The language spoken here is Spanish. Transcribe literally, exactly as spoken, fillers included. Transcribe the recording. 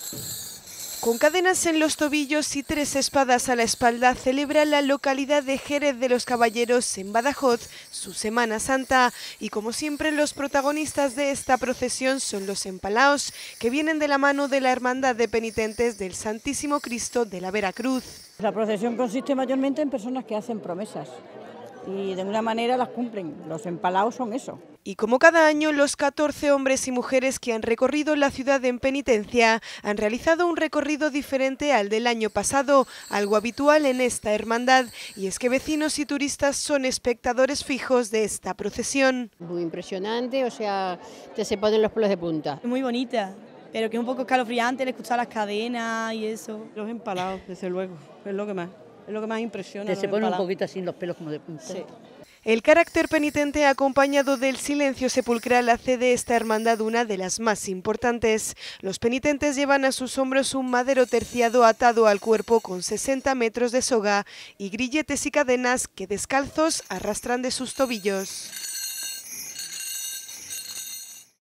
Con cadenas en los tobillos y tres espadas a la espalda, celebra la localidad de Jerez de los Caballeros, en Badajoz, su Semana Santa. Y como siempre, los protagonistas de esta procesión son los empalaos, que vienen de la mano de la Hermandad de Penitentes del Santísimo Cristo de la Veracruz. La procesión consiste mayormente en personas que hacen promesas y de alguna manera las cumplen. Los empalaos son eso. Y como cada año, los catorce hombres y mujeres que han recorrido la ciudad en penitencia han realizado un recorrido diferente al del año pasado, algo habitual en esta hermandad, y es que vecinos y turistas son espectadores fijos de esta procesión. Muy impresionante, o sea, te se ponen los pelos de punta. Muy bonita, pero que es un poco escalofriante el escuchar las cadenas y eso. Los empalados, desde luego, es lo que más, es lo que más impresiona. Que se ponen un poquito así los pelos como de punta. Sí. El carácter penitente acompañado del silencio sepulcral hace de esta hermandad una de las más importantes. Los penitentes llevan a sus hombros un madero terciado atado al cuerpo con sesenta metros de soga y grilletes y cadenas que descalzos arrastran de sus tobillos.